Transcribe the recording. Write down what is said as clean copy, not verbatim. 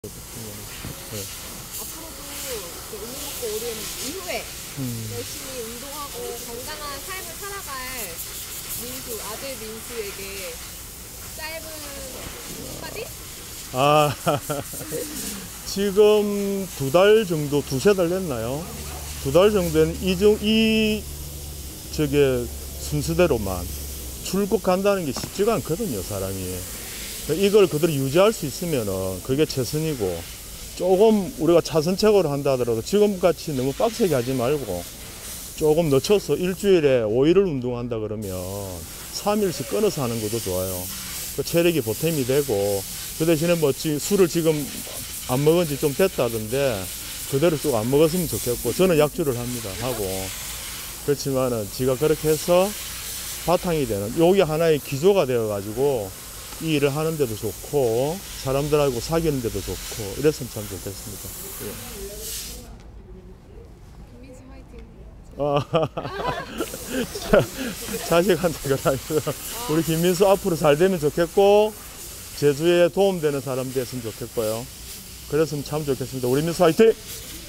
네. 앞으로도 운동 먹고 오른 이후에 열심히 운동하고 건강한 삶을 살아갈 아들 민수에게 짧은 한마디? 아, 지금 2달 정도, 2~3달 됐나요? 2달 정도는 순서대로만 출국 간다는 게 쉽지가 않거든요, 사람이. 이걸 그대로 유지할 수 있으면은 그게 최선이고, 조금 우리가 차선책으로 한다 하더라도 지금같이 너무 빡세게 하지 말고 조금 늦춰서 일주일에 5일을 운동한다 그러면 3일씩 끊어서 하는 것도 좋아요. 그 체력이 보탬이 되고, 그 대신에 술을 지금 안 먹은 지 좀 됐다던데 그대로 쭉 안 먹었으면 좋겠고, 저는 약주를 합니다. 하고. 그렇지만은 지가 그렇게 해서 바탕이 되는, 요게 하나의 기조가 되어 가지고 이 일을 하는데도 좋고 사람들하고 사귀는데도 좋고 이랬으면 참 좋겠습니다. 김민수 화이팅! 자식한테 그러면서 우리 김민수 앞으로 잘 되면 좋겠고, 제주에 도움되는 사람 됐으면 좋겠고요. 그랬으면 참 좋겠습니다. 우리 민수 화이팅!